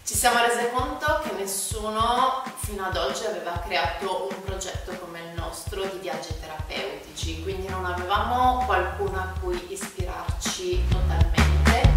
Ci siamo resi conto che nessuno fino ad oggi aveva creato un progetto come il nostro di viaggi terapeutici, quindi non avevamo qualcuno a cui ispirarci totalmente.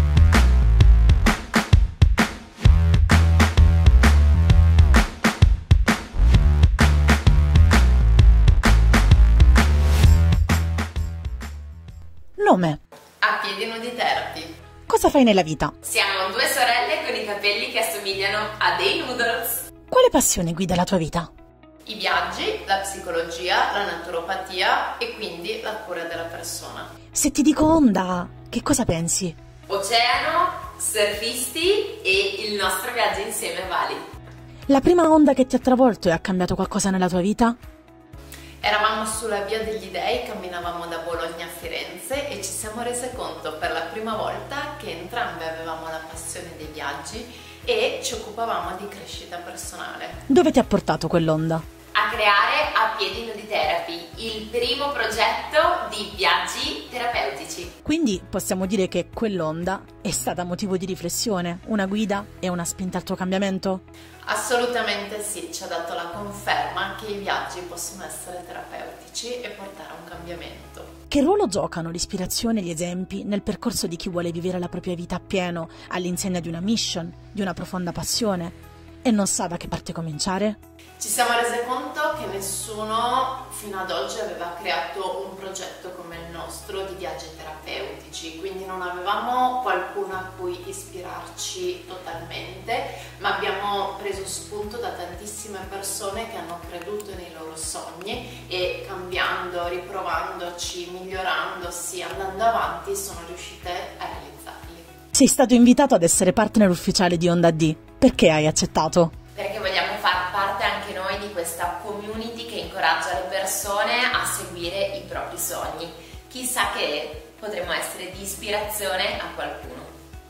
Nome. A piedi nudi therapy. Cosa fai nella vita? Siamo due sorelle con i capelli che assomigliano a dei noodles. Quale passione guida la tua vita? I viaggi, la psicologia, la naturopatia e quindi la cura della persona. Se ti dico onda, che cosa pensi? Oceano, surfisti e il nostro viaggio insieme a Bali. La prima onda che ti ha travolto e ha cambiato qualcosa nella tua vita? Eravamo sulla via degli dei, camminavamo da Bologna a Firenze e ci siamo rese conto per la prima volta che entrambe avevamo la passione dei viaggi e ci occupavamo di crescita personale. Dove ti ha portato quell'onda? A creare A Piedi Nudi Therapy, il primo progetto di viaggi terapeutici. Quindi possiamo dire che quell'onda è stata motivo di riflessione, una guida e una spinta al tuo cambiamento? Assolutamente sì, ci ha dato la conferma che i viaggi possono essere terapeutici e portare a un cambiamento. Che ruolo giocano l'ispirazione e gli esempi nel percorso di chi vuole vivere la propria vita appieno, all'insegna di una mission, di una profonda passione, e non sa da che parte cominciare? Ci siamo resi conto che nessuno fino ad oggi aveva creato un progetto come il nostro di viaggi terapeutici, quindi non avevamo qualcuno a cui ispirarci totalmente, ma abbiamo preso spunto da tantissime persone che hanno creduto nei loro sogni e cambiando, riprovandoci, migliorandosi, andando avanti sono riuscite a realizzarli. Sei stato invitato ad essere partner ufficiale di Onda D. Perché hai accettato? Perché vogliamo far parte anche noi di questa community che incoraggia le persone a seguire i propri sogni. Chissà che potremo essere di ispirazione a qualcuno.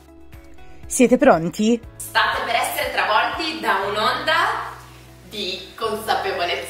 Siete pronti? State per essere travolti da un'onda di consapevolezza